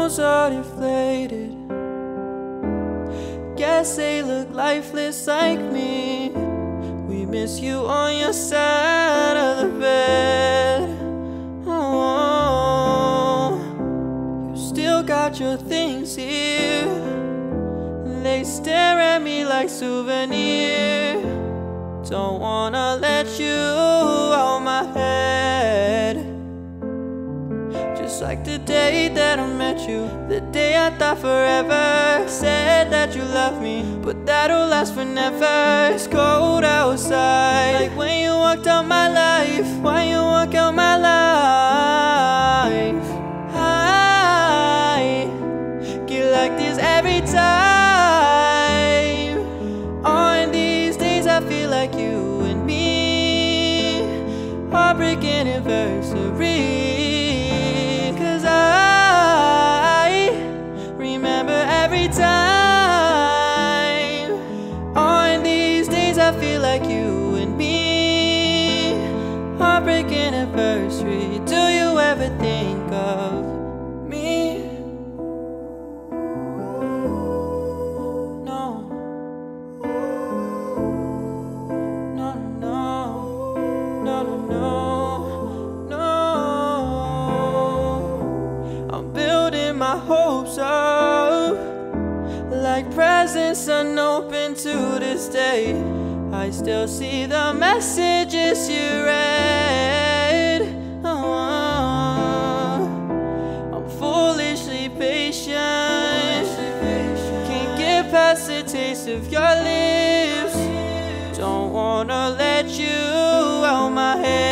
balloons are deflated. Guess they look lifeless like me. We miss you on your side of the bed. Oh, you still got your things here. They stare at me like souvenirs. Don't wanna let you out my head. Just like the day that I met you, the day I thought forever. Said that you love me, but that'll last forever. It's cold outside, like when you walked out my life. Why you walk out my life? I get like this every time. On these days I feel like you and me. Heartbreak anniversary. Every time. On these days I feel like you and me. Heartbreak anniversary. Do you ever think of me? No. No, no, no, no, no. I'm building my hopes up like presents unopened to this day. I still see the messages you read. I'm foolishly patient. Can't get past the taste of your lips. Don't wanna let you out my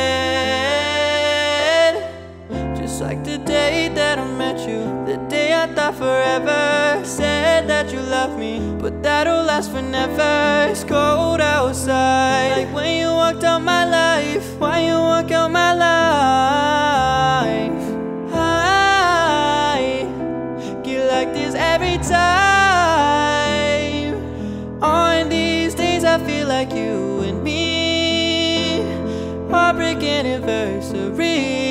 head. Just like the day that I met you, the day I thought forever. Said that you love me, but that'll last forever. It's cold outside, like when you walked out my life. Why you walk out my life? I get like this every time. On these days I feel like you and me. Heartbreak anniversary.